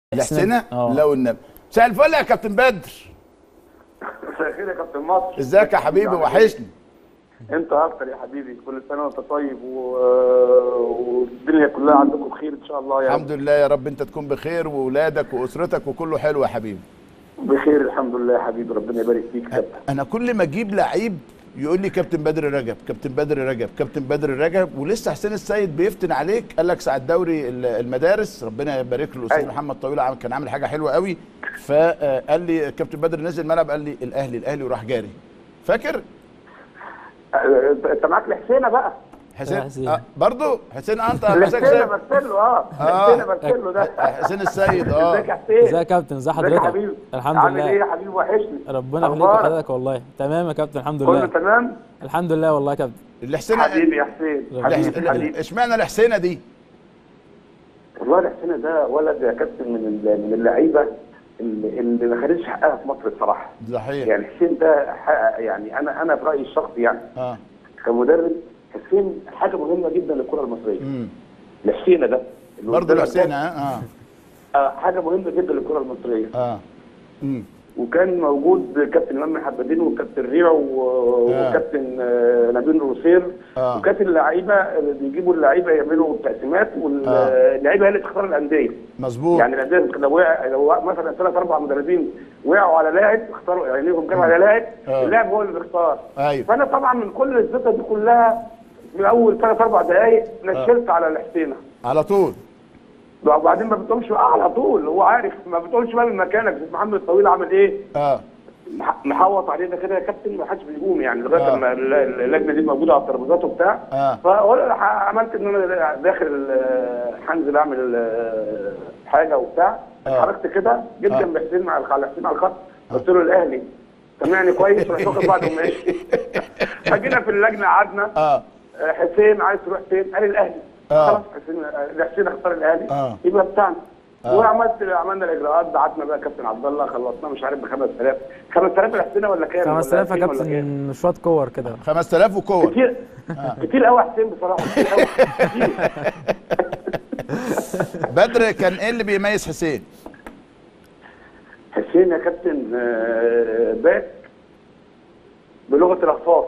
الحسنة لو النبي. مساء الفل يا كابتن بدر. مساء الخير يا كابتن مصر. ازيك يا حبيبي؟ وحشني. انت اكتر يا حبيبي، كل سنه وانت طيب والدنيا كلها عندكم بخير ان شاء الله. يا الحمد لله يا رب، انت تكون بخير واولادك واسرتك وكله حلو يا حبيبي. بخير الحمد لله يا حبيبي، ربنا يبارك فيك يا كابتن. انا كل ما اجيب لعيب يقول لي كابتن بدر رجب، كابتن بدر رجب، كابتن بدر رجب، ولسه حسين السيد بيفتن عليك، قال لك ساعه دوري المدارس ربنا يبارك له الاستاذ محمد طويل كان عامل حاجه حلوه قوي، فقال لي كابتن بدر نزل الملعب قال لي الاهلي وراح جاري. فاكر؟ انت معاك الحسينه بقى. حسين برضه حسين انت حسين برسله حسين برسله ده حسين السيد. ازيك يا حسين؟ ازيك يا كابتن؟ ازي حضرتك؟ الحمد لله. عامل ايه يا حبيبي؟ وحشني. ربنا يخليك حضرتك والله. تمام يا كابتن الحمد لله. كله تمام الحمد لله والله يا كابتن. الحسينه حبيبي يا حسين. اشمعنى الحسينه دي؟ والله الحسينه ده ولد يا كابتن من اللعيبه اللي ما خدتش حقها في مصر بصراحه. صحيح. يعني حسين ده يعني انا في رايي الشخصي يعني كمدرب، حسين حاجه مهمه جدا للكره المصريه. الحسينه ده برضه الحسينه حاجه مهمه جدا للكره المصريه. وكان موجود كابتن امام حبادين وكابتن ريع وكابتن نبيل روسير وكانت اللعيبه اللي بيجيبوا اللعيبه يعملوا تقسيمات، واللعيبه هي اللي تختار الانديه. مظبوط. يعني الانديه لو مثلا 3-4 مدربين وقعوا على لاعب اختاروا عينيهم جابوا على لاعب، اللاعب هو اللي بيختار. أيوه. فانا طبعا من كل الزيطه دي كلها من اول 3-4 دقائق نشلت على الحسينه على طول. وبعدين ما بتقومش بقى على طول، هو عارف ما بتقولش بقى من مكانك. محمد الطويل عامل ايه؟ محوط علينا كده يا كابتن، ما حدش بيقوم يعني لغايه لما اللجنه دي موجوده على الترابيزات وبتاع. فعملت ان انا داخل هنزل اعمل حاجه وبتاع. اتحركت كده جيت جنب حسين على الخط، قلت له الاهلي سامعني كويس؟ رحت واخد بعض وماشي. فجينا في اللجنه قعدنا. حسين عايز تروح فين؟ قال الاهلي. خلاص حسين اختار الاهلي يبقى بتاعنا. عملنا الاجراءات، بعتنا بقى كابتن عبد الله، خلصناه مش عارف ب 5000 الحسينه ولا كام؟ 5000 يا كابتن، شويه كور كده. 5000 وكور كتير كتير قوي يا حسين بصراحه، كتير قوي. بدر كان ايه اللي بيميز حسين؟ حسين يا كابتن باك بلغه الاخفاض.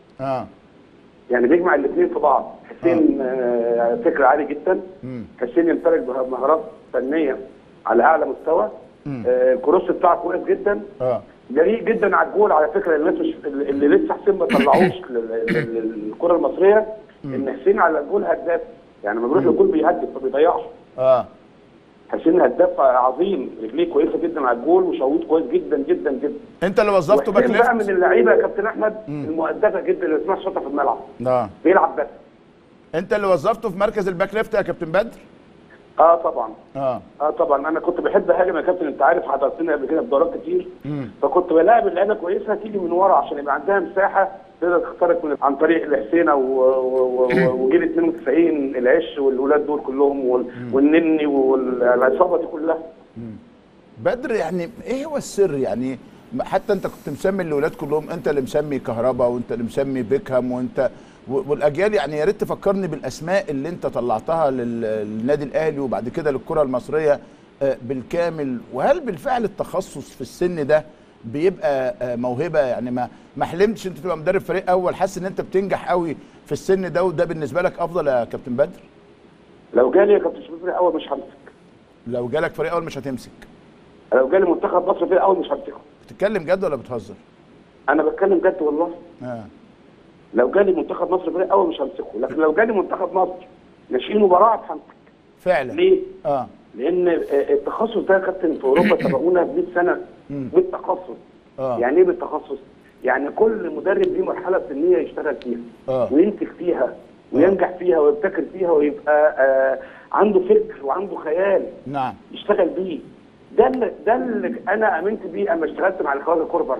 يعني بيجمع الاثنين في بعض. حسين فكر عالي جدا. حسين يمتلك مهارات فنيه على اعلى مستوى. الكروس بتاعه كويس جدا. جريء جدا على الجول. على فكره الناس اللي لسه حسين ما طلعوش للكره المصريه ان حسين على الجول هداف، يعني لما بيروح للجول بيهدف ما بيضيعش. حسين هداف عظيم، رجليه كويسه جدا على الجول وشويط كويس جدا جدا جدا. انت اللي وظفته باك ليفت بقى من اللعيبه يا كابتن احمد المؤدبه جدا اللي اسمها شاطه في الملعب. بيلعب بس. انت اللي وظفته في مركز الباك ليفت يا كابتن بدر؟ طبعا. طبعا انا كنت بحب اهاجم يا كابتن، انت عارف حضرتنا قبل كده في دورات كتير. فكنت بلاعب اللعيبه كويسه تيجي من ورا عشان يبقى عندها مساحه تقدر تخترق عن طريق الحسينه وجيل 92 العش والولاد دول كلهم والنني والعصابه دي كلها. بدر يعني ايه هو السر؟ يعني حتى انت كنت مسمي الاولاد كلهم، انت اللي مسمي كهربا وانت اللي مسمي بيكهام وانت والاجيال، يعني يا ريت تفكرني بالاسماء اللي انت طلعتها للنادي الاهلي وبعد كده للكره المصريه بالكامل. وهل بالفعل التخصص في السن ده بيبقى موهبه؟ يعني ما حلمتش انت تبقى مدرب فريق اول؟ حاسس ان انت بتنجح قوي في السن ده وده بالنسبه لك افضل يا كابتن بدر؟ لو جالي يا كابتن فريق اول مش همسك. لو جالك فريق اول مش هتمسك؟ لو جالي منتخب مصر فريق اول مش همسكه. بتتكلم جد ولا بتهزر؟ انا بتكلم جد والله. لو جالي منتخب مصر فريق اول مش همسكه، لكن لو جالي منتخب مصر ناشئين مباراه همسك. فعلا. ليه؟ لان التخصص ده يا كابتن في اوروبا سبقونا ب 100 سنه بالتخصص. يعني ايه بالتخصص؟ يعني كل مدرب ليه مرحله سنيه يشتغل فيها وينتج فيها وينجح فيها ويبتكر فيها ويبقى عنده فكر وعنده خيال. نعم. يشتغل بيه. ده اللي انا امنت بيه اما اشتغلت مع الخواجه كوربر.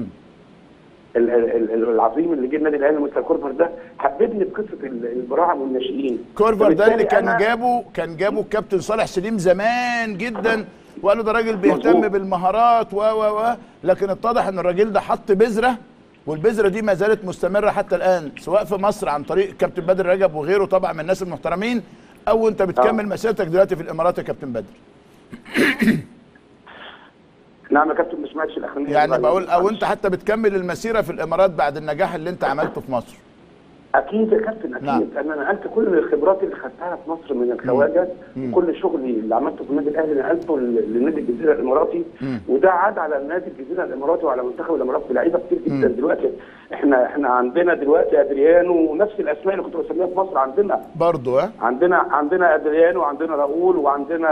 العظيم اللي جه النادي الاهلي مستر كورفر ده حببني بقصه البراعم والناشئين. كورفر ده اللي كان جابه الكابتن صالح سليم زمان جدا، وقالوا ده راجل بيهتم بالمهارات لكن اتضح ان الراجل ده حط بذره، والبذره دي ما زالت مستمره حتى الان سواء في مصر عن طريق كابتن بدر رجب وغيره طبعا من الناس المحترمين، او انت بتكمل مسيرتك دلوقتي في الامارات يا كابتن بدر. نعم يا كابتن، ما سمعتش الاخرانيه يعني بقول او انت حتى بتكمل المسيره في الامارات بعد النجاح اللي انت عملته في مصر؟ اكيد يا كابتن اكيد. نعم. انا نقلت كل الخبرات اللي خدتها في مصر من الخواجه، وكل شغلي اللي عملته في النادي الاهلي نقلته لنادي الجزيره الاماراتي، وده عاد على نادي الجزيره الاماراتي وعلى منتخب الامارات بلعيبه كتير جدا. دلوقتي احنا عندنا دلوقتي ادريانو ونفس الاسماء اللي كنت بسميها في مصر عندنا برضه. عندنا ادريانو وعندنا راؤول وعندنا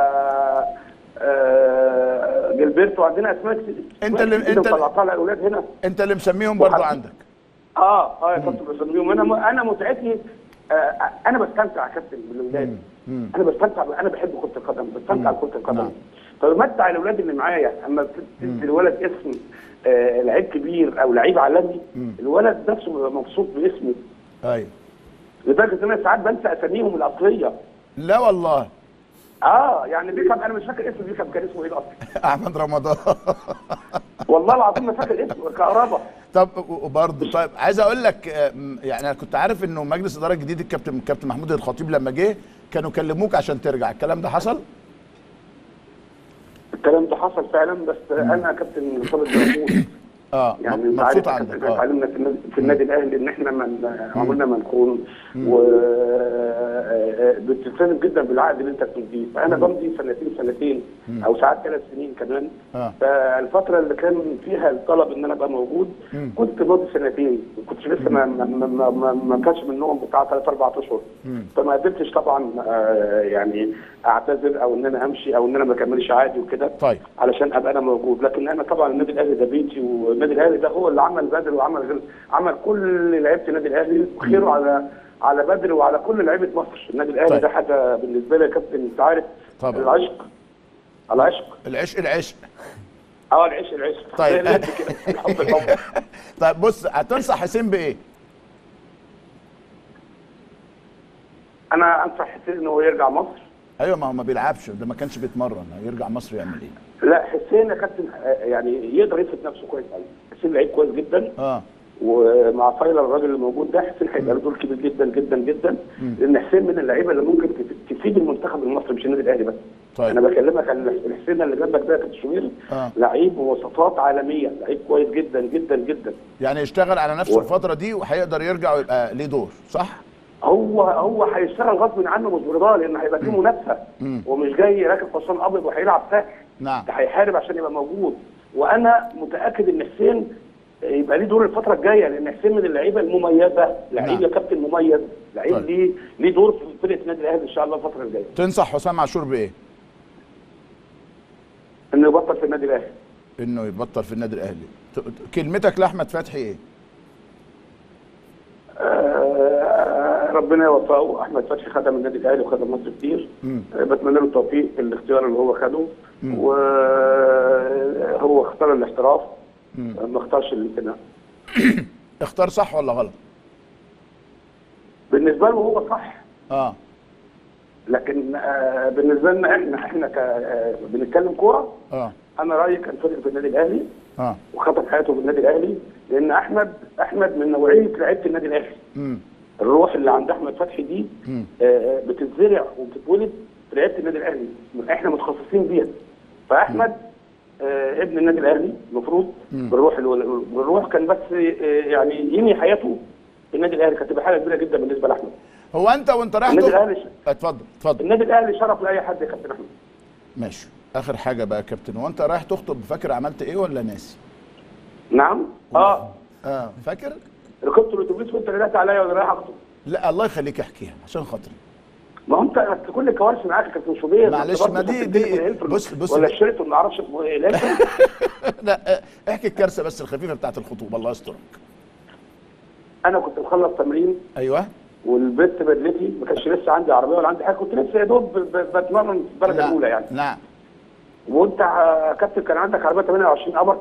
جilberto، وعندنا اسماء كتير. انت طلعتها على الاولاد هنا. انت اللي مسميهم برضه عندك؟ يا كابتن بسميهم. انا متعتي انا بستمتع يا كابتن بالاولاد. انا بستمتع، انا بحب كره القدم، بستمتع بكره القدم. فبمتع الاولاد اللي معايا. اما تدي الولد اسم لعيب كبير او لعيب عالمي، الولد نفسه بيبقى مبسوط باسمه. ايوه. لدرجه ان انا ساعات بنسى اساميهم الاصليه. لا والله. يعني بيكم، انا مش فاكر اسم بيكم كان اسمه ايه اصلا. احمد رمضان. والله العظيم ما فاكر اسمه. كهربا. طب وبرضه طيب عايز اقول لك يعني انا كنت عارف انه مجلس اداره جديد الكابتن محمود الخطيب لما جه كانوا كلموك عشان ترجع، الكلام ده حصل؟ الكلام ده حصل فعلا، بس انا كابتن مرتضى محمود يعني مبسوط عندك. اتعلمنا في النادي الاهلي ان احنا عمرنا ما نكون بتلتزم جدا بالعقد اللي انت بتمضيه. فانا بمضي سنتين او ساعات 3 سنين كمان. فالفتره اللي كان فيها الطلب ان انا ابقى موجود كنت ماضي سنتين، ما كنتش لسه ما كانش منهم بتاع 3 4 اشهر. فما قدرتش طبعا يعني اعتذر او ان انا امشي او ان انا ما اكملش عادي وكده. طيب. علشان ابقى انا موجود. لكن انا طبعا النادي الاهلي ده بيتي، والنادي الاهلي ده هو اللي عمل بدر وعمل عمل كل لعيبه النادي الاهلي، وخيره على بدر وعلى كل لعيبه مصر. النادي الاهلي طيب. ده حاجه بالنسبه لي يا كابتن، انت عارف. طبعا. العشق. العشق. العشق. طيب. الحب. طيب بص، هتنصح حسين بايه؟ انا انصح حسين ان هو يرجع مصر. ايوه، ما هو ما بيلعبش، ده ما كانش بيتمرن، يرجع مصر يعمل ايه؟ لا، حسين يا كابتن يعني يقدر يثبت نفسه كويس قوي. حسين لعيب كويس جدا. ومع فايلر الراجل اللي موجود ده، حسين هيبقى له دور كبير جدا جدا جدا. لان حسين من اللعيبه اللي ممكن تفيد المنتخب المصري، مش النادي الاهلي بس. طيب. انا بكلمك عن الحسين اللي جنبك ده يا كابتن شوبير. لعيب بمواصفات عالميه، لعيب كويس جدا جدا جدا. يعني يشتغل على نفسه الفتره دي وهيقدر يرجع ويبقى ليه دور، صح؟ هو هيشتغل غصب عنه مش برضاه، لان هيبقى فيه منافسه. ومش جاي راكب حصان ابيض وهيلعب سهل. نعم. ده هيحارب عشان يبقى موجود. وانا متاكد ان حسين يبقى ليه دور الفتره الجايه، لان حسين من اللعيبه المميزه، لعيب يا كابتن مميز، لعيب. طيب. ليه دور في فرقه النادي الاهلي ان شاء الله الفتره الجايه. تنصح حسام عاشور بايه؟ انه يبطل في النادي الاهلي. انه يبطل في النادي الاهلي. كلمتك لاحمد فتحي ايه؟ ربنا يوفقه. احمد فتحي خدم النادي الاهلي وخدم مصر كتير. بتمنى له التوفيق في الاختيار اللي هو خده. وهو اختار الاحتراف، ما اختارش الانتماء. اختار صح ولا غلط؟ بالنسبه له هو صح. لكن بالنسبه لنا احنا بنتكلم كوره. انا رايي كان فضل في النادي الاهلي. وخطف حياته في النادي الاهلي، لان احمد من نوعيه لعيبه النادي الاهلي. الروح اللي عند احمد فتحي دي بتتزرع وبتتولد في لعيبه النادي الاهلي، احنا متخصصين بيها. فاحمد ابن النادي الاهلي المفروض بالروح كان بس يعني ينهي حياته في النادي الاهلي. كانت تبقى حاجه كبيره جدا بالنسبه لاحمد. هو انت وانت رايح النادي الاهلي اتفضل. النادي الاهلي شرف لاي حد يا كابتن احمد. ماشي. اخر حاجه بقى يا كابتن، وانت رايح تخطب فاكر عملت ايه ولا ناسي؟ نعم. فاكر؟ ركبت الاتوبيس وانت رجعت عليا وانا رايح اخطب. لا الله يخليك احكيها عشان خاطري. ما هو انت كل الكوارث معاك يا كابتن شوبير. معلش، ما دي بص ولا الشريط ما اعرفش اسمه ايه. لا احكي الكارثه بس الخفيفه بتاعت الخطوبه، الله يسترك. انا كنت مخلص تمرين. ايوه. والبنت بدلتي ما كانش لسه عندي عربيه ولا عندي حاجه، كنت لسه يا دوب بتمرن في الدرجه الاولى يعني. نعم. وانت يا كابتن كان عندك عربيه 28 قمر.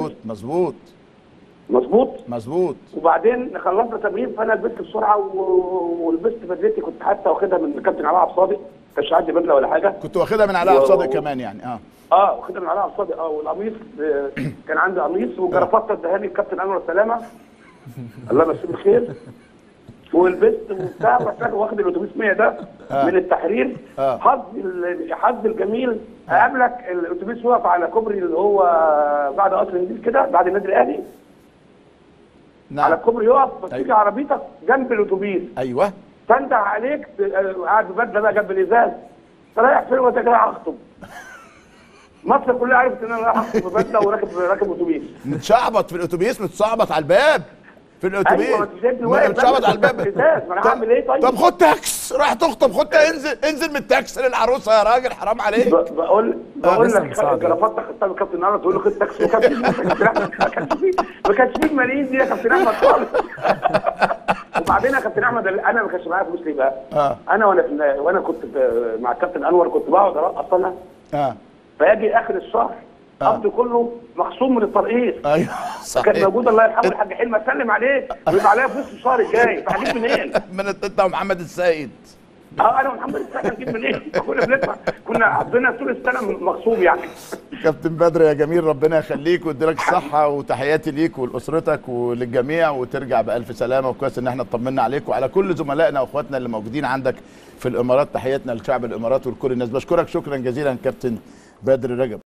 مظبوط. وبعدين خلصنا تمرين، فانا لبست بسرعه ولبست بدلتي، كنت حتى واخدها من كابتن علاء عبد الصادق، ما كانش عندي بدله ولا حاجه. كنت واخدها من علاء عبد الصادق كمان يعني. واخدها من علاء عبد الصادق. والقميص كان عندي قميص وجرافطه اداها لي الكابتن انور سلامه الله يمسيه بالخير. ولبست وبتاع، رحت واخد الاتوبيس 100 ده من التحرير. حظي الجميل قابلك الاتوبيس وقف على كوبري اللي هو بعد قصر النيل كده، بعد النادي الاهلي. نعم. على الكوبري يقف، تيجي عربيتك جنب الاتوبيس. ايوه. تنده عليك، قاعد ببدله بقى جنب الازاز، انت رايح فين؟ وانت جاي اخطب. مصر كلها عرفت ان انا رايح اخطب ببدله وراكب اتوبيس. متشعبط في الاتوبيس، متشعبط على الباب في الاتوبيس. ايوه، ما انت شايفني واقف متشعبط على الباب. ما انا هعمل ايه طيب؟ طب خد تاكس، رايح تخطب، خد انزل من التاكس للعروسه يا راجل، حرام عليك. بقول لك جرافطه خدتها من كابتن احمد، تقول له خد تاكس وكابتن ما كانش فيه الملايين دي يا كابتن احمد خالص. وبعدين يا كابتن احمد انا ما كانش معايا فلوس ليه بقى؟ انا وانا كنت مع الكابتن انور كنت بقعد ارقص انا. فيجي اخر الشهر قبضي كله مخصوم من الترقيص. ايوه صحيح. كان موجود الله يرحمه الحاج حلمي، اسلم عليك ويبقى عليا فلوس الشهر الجاي، فهجيب منين؟ من انت ومحمد السيد. انا ومحمد السيد هنجيب منين؟ كنا بندفع، كنا قضينا طول السنه مغصوب يعني. كابتن بدر يا جميل، ربنا يخليك ويديلك الصحه، وتحياتي ليك ولاسرتك وللجميع، وترجع بالف سلامه، وكويس ان احنا اطمنا عليك وعلى كل زملائنا واخواتنا اللي موجودين عندك في الامارات. تحياتنا لشعب الامارات ولكل الناس. بشكرك شكرا جزيلا كابتن بدر رجب.